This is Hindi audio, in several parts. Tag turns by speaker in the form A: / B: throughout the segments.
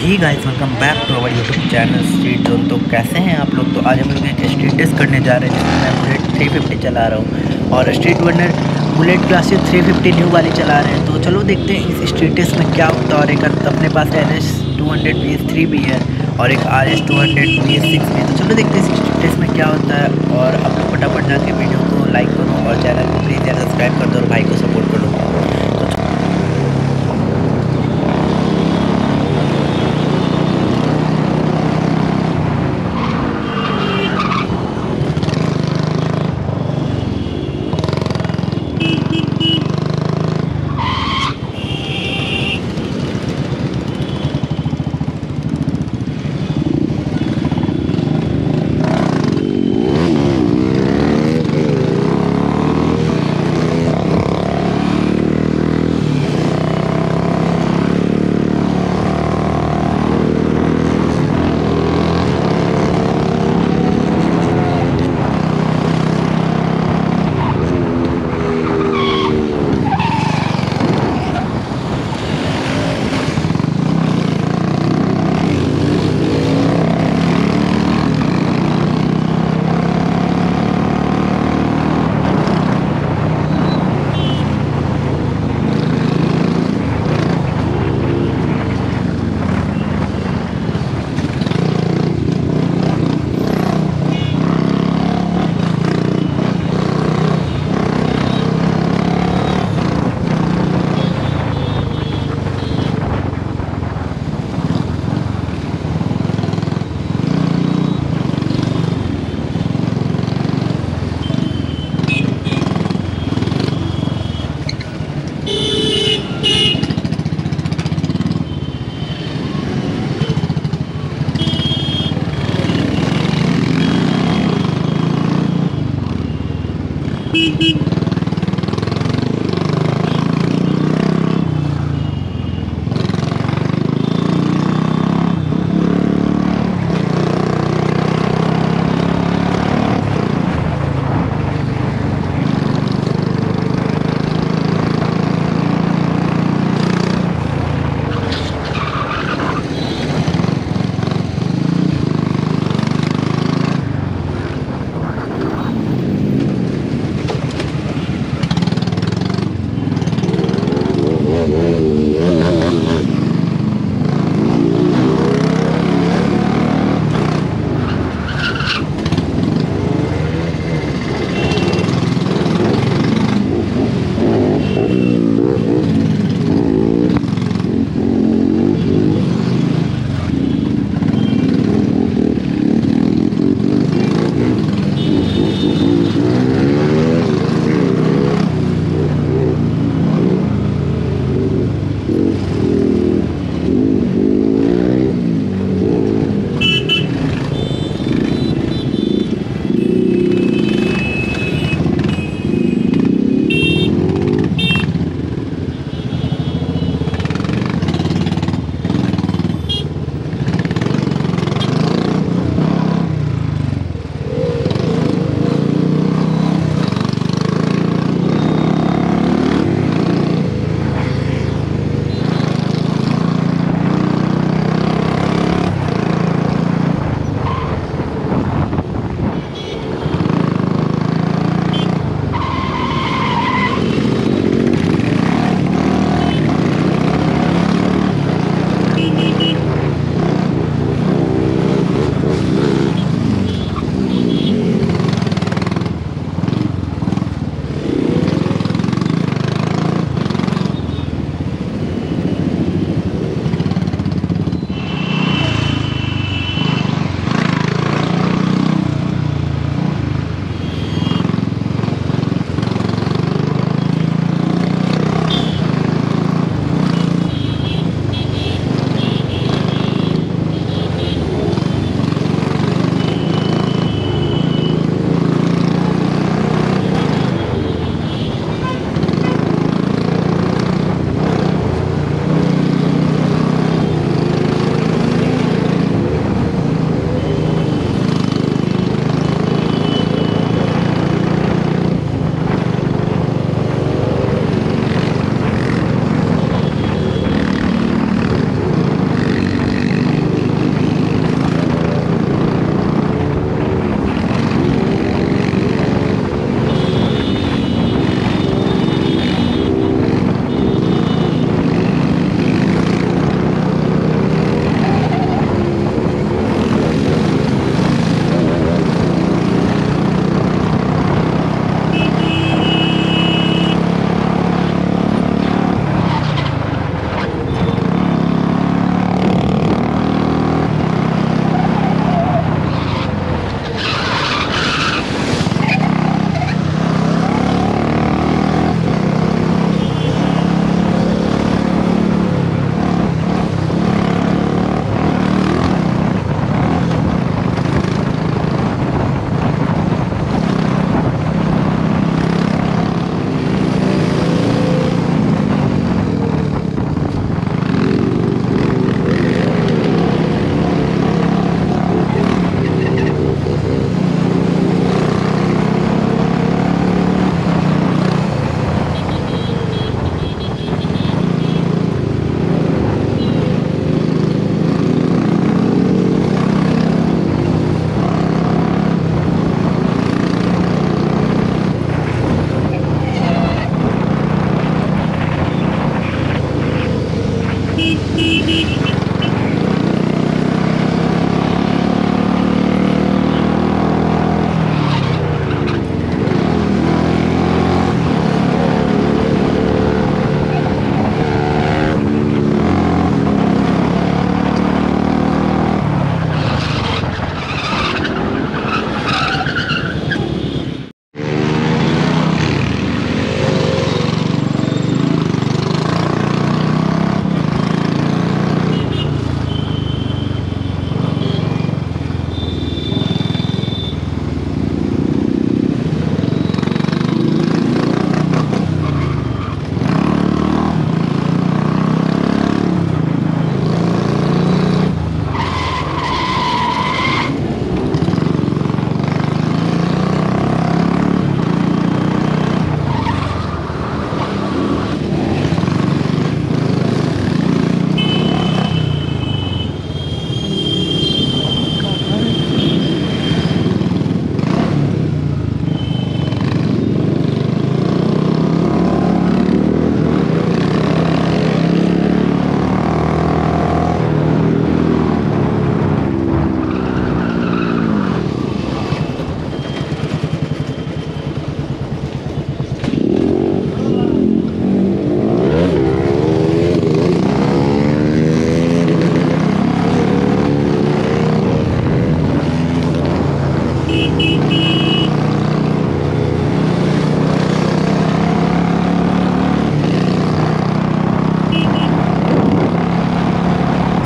A: He guys, welcome back to our YouTube channel street zone. तो कैसे हैं आप लोग। तो आज हम लोग एक स्ट्रीट टेस्ट करने जा रहे हैं जिसमें मैं बुलेट 350 चला रहा हूँ और स्ट्रीट वनर बुलेट क्लासिक 350 न्यू वाली चला रहे हैं। तो चलो देखते हैं इस स्ट्रीट टेस्ट में क्या होता है। और एक अपने पास NS 200 BS3 भी है और एक RS 200 BS6 भी है। तो चलो देखते हैं इस स्ट्रीट टेस्ट में क्या होता है। और आप लोग फटाफट जाके वीडियो को लाइक करो और चैनल को प्लीज़ यार सब्सक्राइब कर दो और भाई को सपोर्ट करो।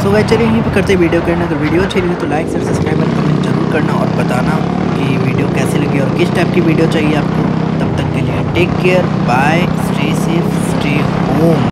A: सो गाइस चलिए यहीं पे करते वीडियो करना। अगर वीडियो अच्छी लगी तो लाइक शेयर सब्सक्राइब और कमेंट जरूर करना और बताना कि वीडियो कैसी लगी और किस टाइप की वीडियो चाहिए आपको। तब तक के लिए take care, bye, stay safe, stay home.